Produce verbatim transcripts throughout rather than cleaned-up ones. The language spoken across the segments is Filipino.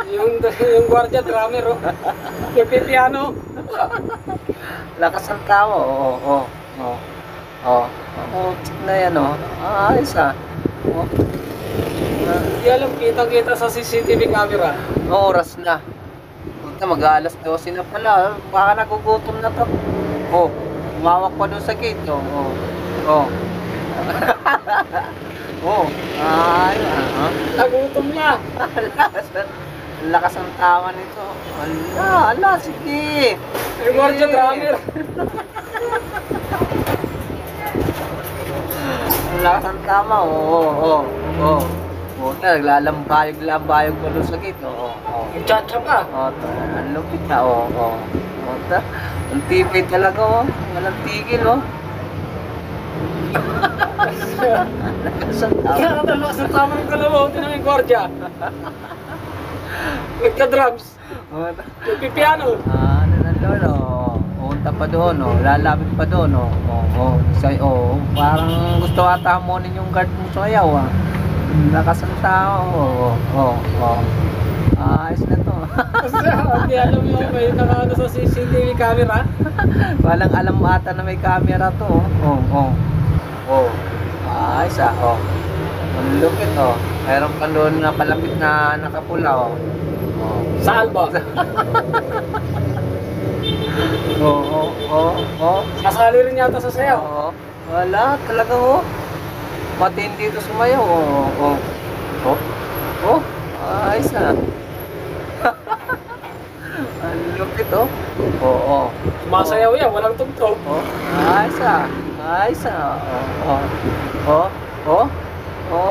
Yung, yung gwardiya, drummer, oh. Nagpipiano. Lakas ang tao, oo, oo, oo. Oo, oo, na yan, oh. Ah, ayos ah. Oh. Hindi alam, kitang-kita sa C C T V camera. No, oras na. Puta, mag-aalas dose na pala. Baka nagugutom na to. Oh, umawak pa doon sa gate, oh. Oh, oh. Oh, ay, ah. Nagutom na. Ang lakas ang tawa nito. Ala, ala, sige. Yung gwardiya, drummer. Ang lakas ang tama, oo, oo, oo. Oo. Puta, naglalambayog-lambayog pa doon sa gate, oo, oo. Nagchatcha pa. Oo, ang lupit na, oo, oo. Puta, ang tipid talaga, oh. Walang tigil, oh. Lakas ang tawa. Kaya natalakas ng tama ng kalabaw. Tinang yung gwardiya. Nagka-drums. Nagpipiano. Ah, ano na doon, oh. Pumunta pa doon, oh. Lalapit pa doon, oh. Oh, oh. Say, oh. Parang gusto ata hamonin yung guard mo sa ayaw, ah. Lakas ang tao, oh. Oh, oh. Ah, ayos na to. Hindi alam mo, may nakaano sa C C T V camera. Walang alam ata na may camera to, oh. Oh, oh. Oh. Ah, ayos ah, oh. Ang lupit, oh. Mayroon pa doon na palapit na nakapula, oh. Oh. Saan ba? Oh, oh, oh, oh. Kasali rin yata sa sayaw. Oo. Wala, talaga, oh. Matindi dito sumayaw, oh. Oh. Oh. Oh. Ah, ayos ah. Ang lupit, oh. Oo, oh, oh. Sumasayaw yan, walang tugtog. Oh. Ayos ah. Ayos ah. Oh. Oh. Oh. Oh.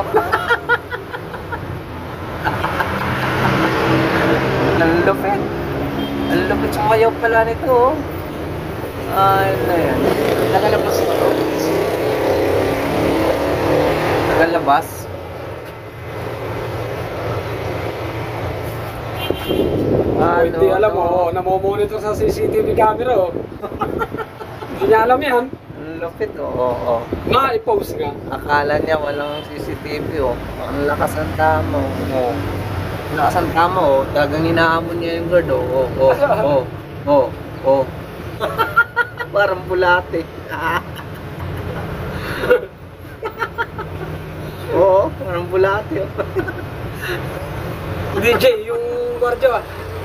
Ang lupit. Ang lupit sumayaw pala nito, oh. Ay, na yan. Nakalabas ito. Nagalabas. Ah, hindi alam mo, oh, namomonitor sa C C T V camera, oh. Hindi niya alam yan. Ang lupit, oh. Oo, oh. Ma-i-post nga. Akala niya walang C C T V, oh. Ang lakas ang tama, oh. Ang lakas ang tama, oh. Talagang hinahamon niya yung guard, oh. Oh, oh, oh, oh, oh. Parang bulate. Oo, parang bulate, oh. D J, yung gwardiya.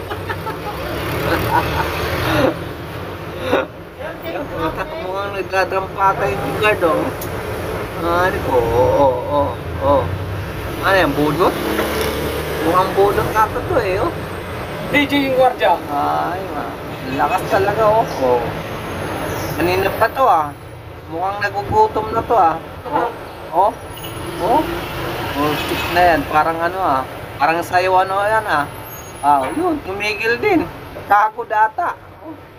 Mukhang nagdadrampata yung guard, oh. Ano po, oo, oo, oo, oo. Ano yan, budot? Mukhang budot kata to, eh, oh. D J, yung gwardiya. Ay, ma. Lakas talaga, oh. Oh. Kanina pa to, ah. Mukhang nagugutom na to, ah. Oh, oh, oh. Oh, stick na yan. Parang ano, ah. Parang sayo ano yan, ah. Ah, yun. Tumigil din. Kako data. Oh.